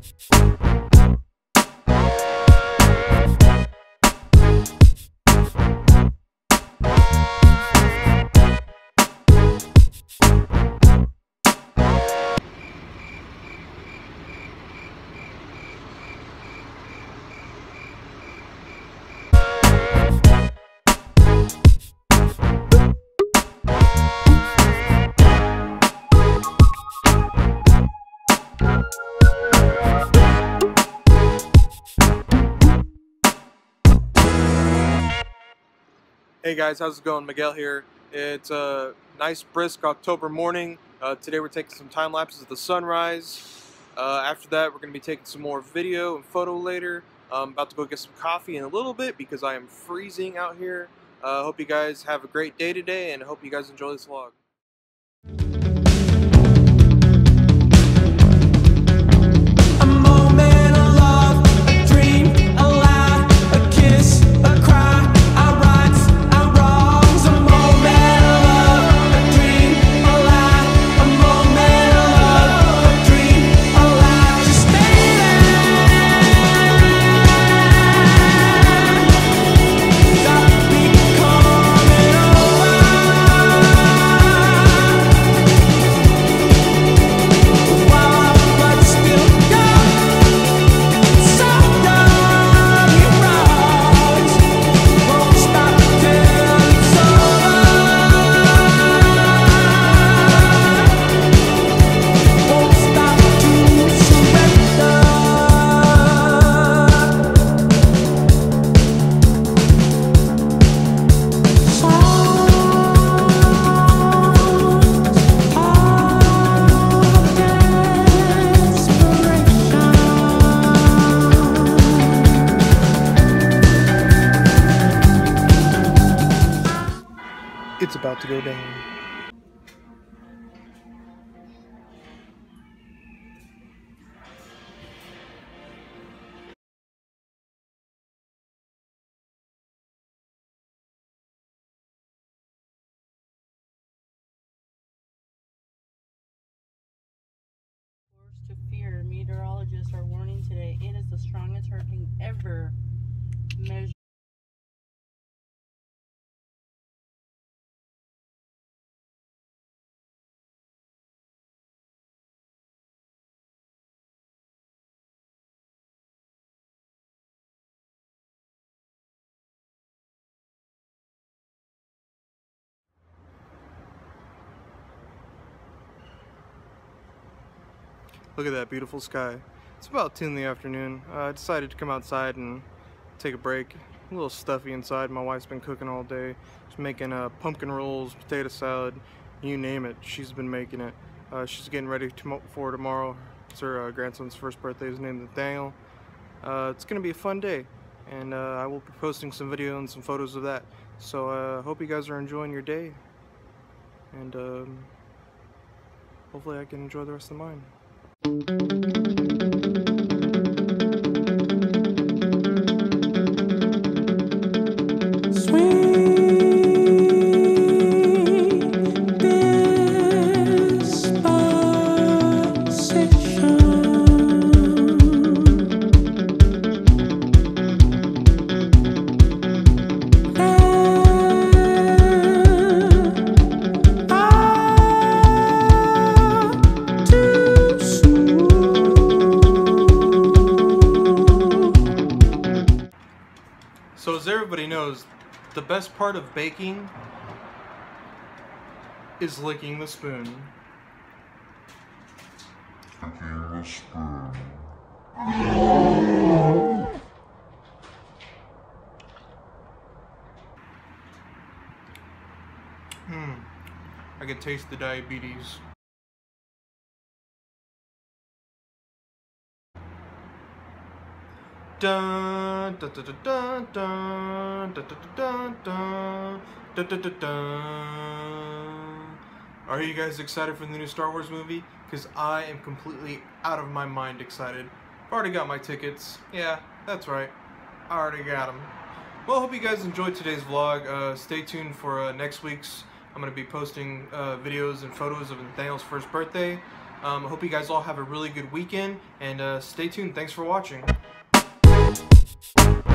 Hey guys, how's it going? Miguel here. It's a nice brisk October morning. Today we're taking some time lapses of the sunrise. After that we're going to be taking some more video and photo later. I'm about to go get some coffee in a little bit because I am freezing out here. Hope you guys have a great day today and hope you guys enjoy this vlog. It's about to go down. To fear, meteorologists are warning today it is the strongest hurricane ever measured. Look at that beautiful sky. It's about 2 in the afternoon. I decided to come outside and take a break. A little stuffy inside. My wife's been cooking all day. She's making pumpkin rolls, potato salad, you name it. She's been making it. She's getting ready for tomorrow. It's her grandson's first birthday. His name's Nathaniel. It's going to be a fun day. And I will be posting some video and some photos of that. So I hope you guys are enjoying your day. And hopefully I can enjoy the rest of mine. So as everybody knows, the best part of baking is licking the spoon. I can taste the diabetes. Dun, dun, dun, dun, dun, dun, dun, dun, dun, dun, dun, dun, dun. Are you guys excited for the new Star Wars movie? Because I am completely out of my mind excited. I've already got my tickets. Yeah, that's right. I already got them. Well, I hope you guys enjoyed today's vlog. Stay tuned for next week's. I'm going to be posting videos and photos of Nathaniel's first birthday. I hope you guys all have a really good weekend, and stay tuned. Thanks for watching.